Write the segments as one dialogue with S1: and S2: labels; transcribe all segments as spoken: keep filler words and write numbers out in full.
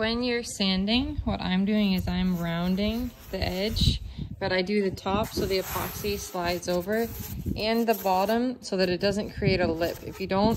S1: When you're sanding, what I'm doing is I'm rounding the edge, but I do the top so the epoxy slides over, and the bottom so that it doesn't create a lip. If you don't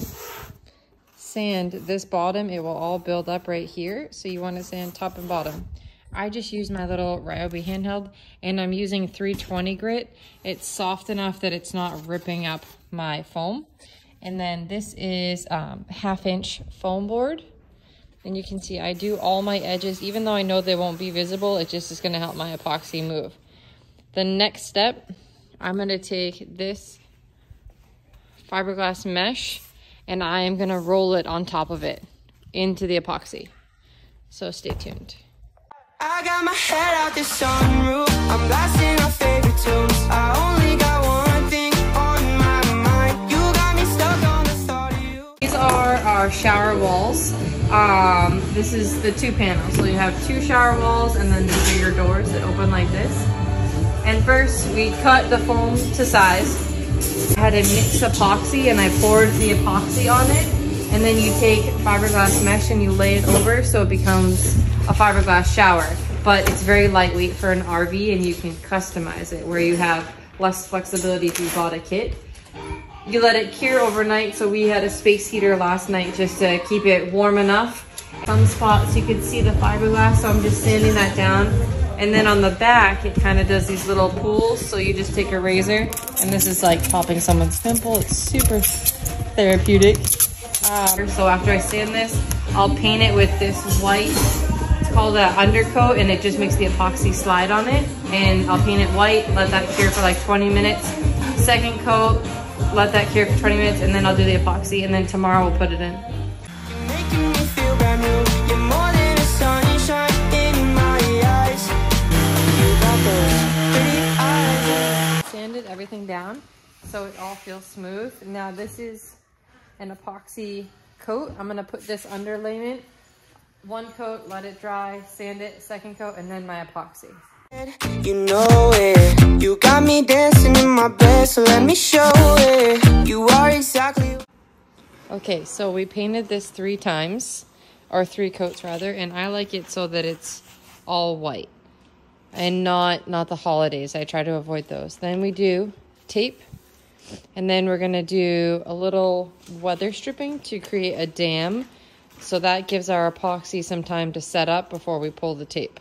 S1: sand this bottom, it will all build up right here. So you want to sand top and bottom. I just use my little Ryobi handheld, and I'm using three twenty grit. It's soft enough that it's not ripping up my foam. And then this is um, half inch foam board. And you can see I do all my edges, even though I know they won't be visible, it just is gonna help my epoxy move. The next step, I'm gonna take this fiberglass mesh and I am gonna roll it on top of it into the epoxy. So stay tuned.
S2: I got my head out the sunroof, I'm blasting our favorite tunes. I only got one thing on my mind. You got me stuck on the thought of you.
S1: These are our shower walls. Um, this is the two panels. So you have two shower walls and then these are your doors that open like this. And first we cut the foam to size. I had to mix epoxy and I poured the epoxy on it. And then you take fiberglass mesh and you lay it over so it becomes a fiberglass shower. But it's very lightweight for an R V and you can customize it where you have less flexibility if you bought a kit. You let it cure overnight, so we had a space heater last night just to keep it warm enough. Some spots you can see the fiberglass, so I'm just sanding that down. And then on the back, it kind of does these little pools, so you just take a razor, and this is like popping someone's pimple. It's super therapeutic. Um, so after I sand this, I'll paint it with this white, it's called an undercoat, and it just makes the epoxy slide on it. And I'll paint it white, let that cure for like twenty minutes. Second coat, let that cure for twenty minutes, and then I'll do the epoxy, and then tomorrow we'll put it in.
S2: You're making me feel brand new. You're more than a sunshine in my eyes. You got those pretty eyes.
S1: Sanded everything down so it all feels smooth. Now this is an epoxy coat. I'm gonna put this underlayment. One coat, let it dry, sand it, second coat, and then my epoxy.
S2: You know it, you got me dancing in my bed, so let me show it. You are exactly.
S1: Okay, so we painted this three times, or three coats rather, and I like it so that it's all white and not not the holidays. I try to avoid those. Then we do tape, and then we're gonna do a little weather stripping to create a dam, so that gives our epoxy some time to set up before we pull the tape.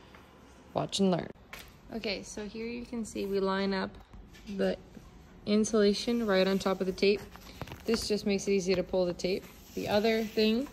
S1: Watch and learn. Okay, so here you can see we line up the insulation right on top of the tape. This just makes it easy to pull the tape. The other thing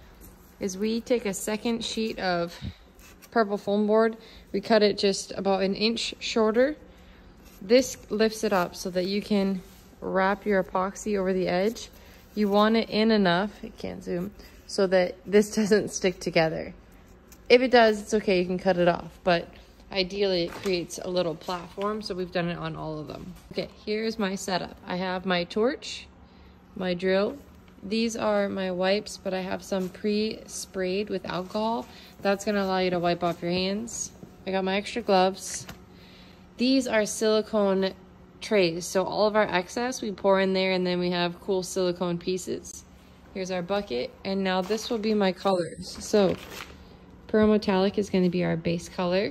S1: is we take a second sheet of purple foam board. We cut it just about an inch shorter. This lifts it up so that you can wrap your epoxy over the edge. You want it in enough, I can't zoom, so that this doesn't stick together. If it does, it's okay, you can cut it off, but ideally it creates a little platform, so we've done it on all of them. Okay, here's my setup. I have my torch, my drill. These are my wipes, but I have some pre-sprayed with alcohol. That's gonna allow you to wipe off your hands. I got my extra gloves. These are silicone trays, so all of our excess we pour in there, and then we have cool silicone pieces. Here's our bucket, and now this will be my colors. So Pearl Metallic is going to be our base color.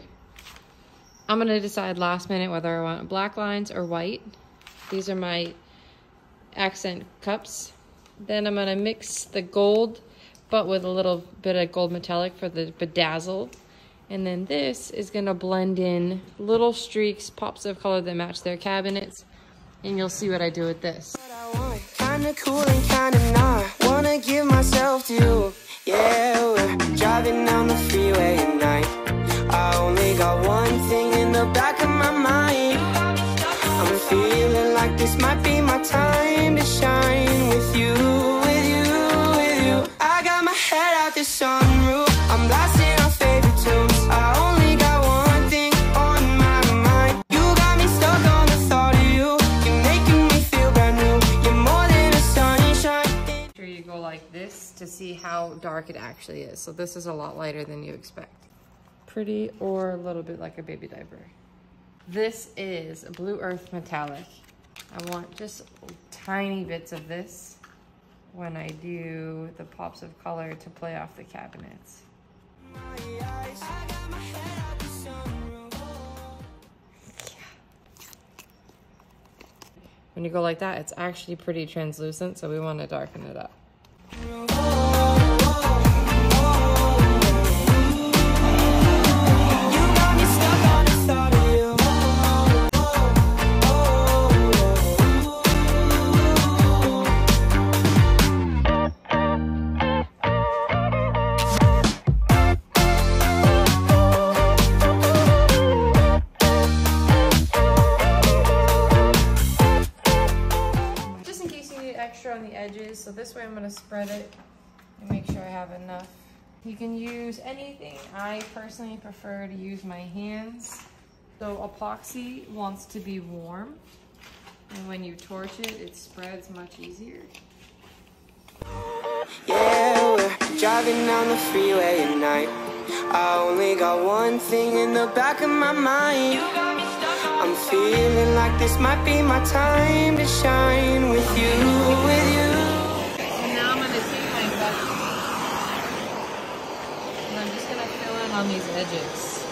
S1: I'm going to decide last minute whether I want black lines or white. These are my accent cups. Then I'm going to mix the gold, but with a little bit of gold metallic for the bedazzle. And then this is going to blend in little streaks, pops of color that match their cabinets. And you'll see what I do with this.
S2: Kinda cool and kinda not. Wanna give myself to you. Yeah, we're driving down the freeway at night. I only got one thing in the back of my mind. I'm feeling like this might be my time to shine with you, with you, with you. I got my head out the sunroof. I'm blasting our favorite tunes. I only got one thing on my mind. You got me stuck on the thought of you. You're making me feel brand new. You're more than a sunshine.
S1: Make sure you go like this to see how dark it actually is. So this is a lot lighter than you expect. Pretty or a little bit like a baby diaper. This is a Blue Earth Metallic. I want just tiny bits of this when I do the pops of color to play off the cabinets.
S2: ice. I got my head out the sunroof.
S1: When you go like that, it's actually pretty translucent, so we want to darken it up. Extra on the edges, so this way I'm going to spread it and make sure I have enough. You can use anything. I personally prefer to use my hands. So epoxy wants to be warm, and when you torch it, it spreads much easier.
S2: Yeah, we're driving down the freeway at night. I only got one thing in the back of my mind. I'm feeling like this might be my time to shine with you, with you.
S1: And now I'm going to take my bucket and I'm just going to fill in on these edges.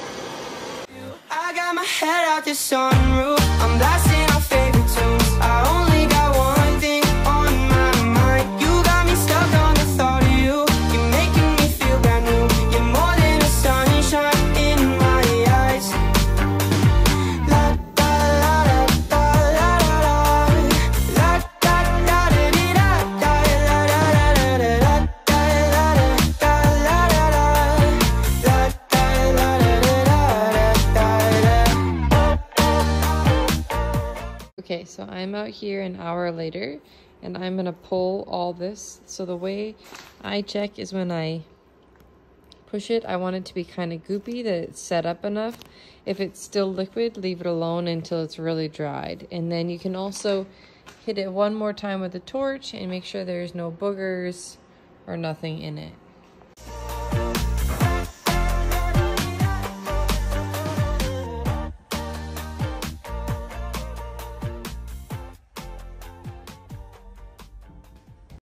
S2: I got my head out the sunroof. I'm blasting our favorite tunes. I only got one thing on my mind. You got me stuck on the thought of you. You're making me feel brand new. You're more than a sunshine in my eyes.
S1: Okay, so I'm out here an hour later and I'm gonna pull all this. So the way I check is when I push it, I want it to be kind of goopy, that it's set up enough. If it's still liquid, leave it alone until it's really dried. And then you can also hit it one more time with a torch and make sure there's no boogers or nothing in it.